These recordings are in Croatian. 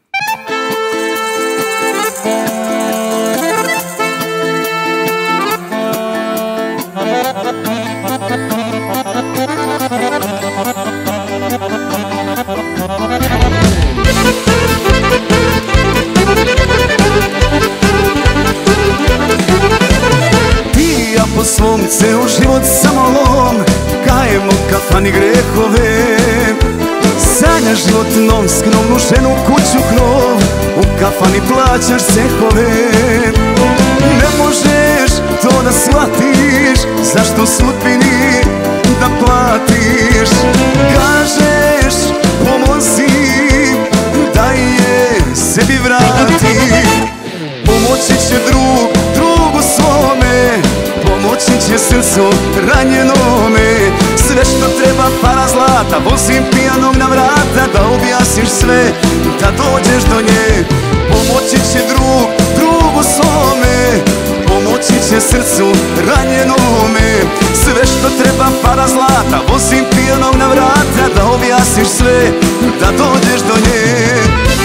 Po svom ceo život samo lom, kajemo kafani grehove. Sanjaš život non, skromnu ženu, kuću, krov, u kafani plaćaš cehove. Ne možeš to da shvatiš, zašto sudbini da platiš. Kažeš pomozi, daj je sebi vrati. Pomoći će drugu svome, pomoći će srcu ranjenome. Sve što treba, para, zlata, vozim pijanog na vrata, da objasniš sve, da dođeš do nje. Pomoći će drugu svome, pomoći će srcu ranjenome. Sve što treba, para, zlata, vozim pijanog na vrata, da objasniš sve, da dođeš do nje.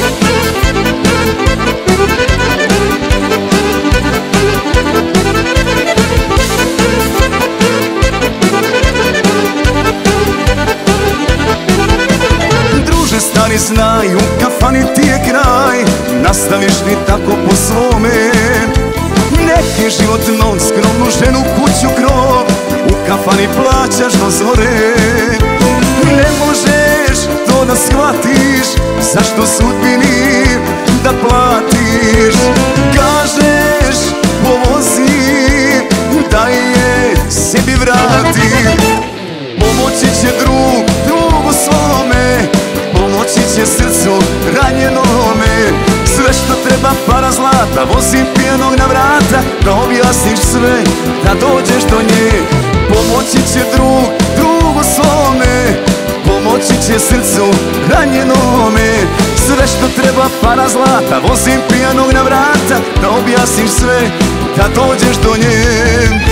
Stari znaj, u kafani ti je kraj, nastaviš li tako po svome. Neki život non, skromnu ženu, kuću, krov, u kafani plaćaš do zore. Ne možeš to da shvatiš, zašto sudbini da platiš. Kažeš pomozi, daj je sebi vrati. Pomoći će drugu svome, pomoći će srcu ranjenome. Sve što treba, para, zlata, vozim pijanog na vrata, da objasniš sve, da dođeš do nje. Pomoći će drugu svome, pomoći će srcu ranjenome. Sve što treba, para, zlata, vozim pijanog na vrata, da objasniš sve, da dođeš do nje.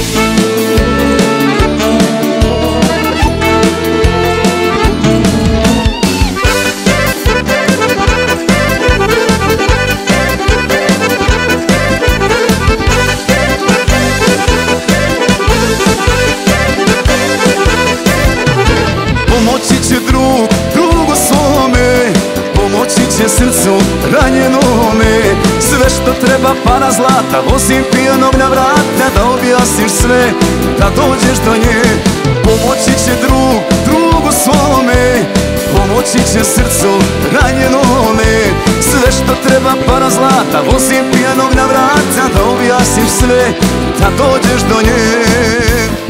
Pomoći će drugu svome, pomoći će srcu ranjenome. Sve što treba, para, zlata, vozim pijanog na vrata, da objasniš sve, da dođeš do nje. Pomoći će drugu svome, pomoći će srcu ranjenome. Sve što treba, para, zlata, vozim pijanog na vrata, da objasniš sve, da dođeš do nje.